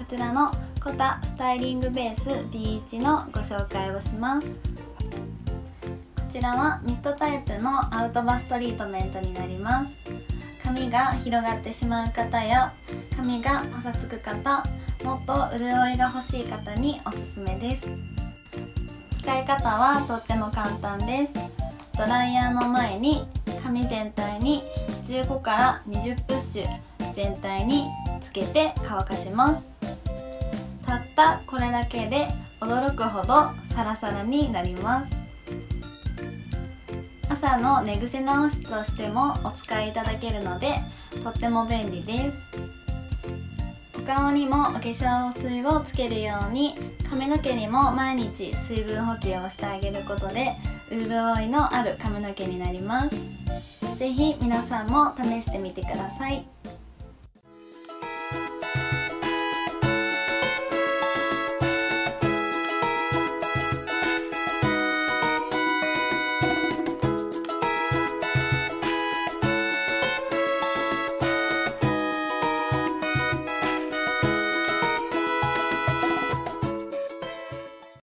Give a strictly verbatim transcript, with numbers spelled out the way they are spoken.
ちらのコタスタイリングベース ビーワン のご紹介をします。こちらはミストタイプのアウトバストリートメントになります。髪が広がってしまう方や髪がパサつく方、もっと潤いが欲しい方におすすめです。使い方はとっても簡単です。ドライヤーの前に髪全体にじゅうごからにじゅうプッシュ全体につけて乾かします。たったこれだけで驚くほどサラサラになります。朝の寝癖直しとしてもお使いいただけるのでとっても便利です。お顔にもお化粧水をつけるように髪の毛にも毎日水分補給をしてあげることで潤いのある髪の毛になります。ぜひ皆さんも試してみてください。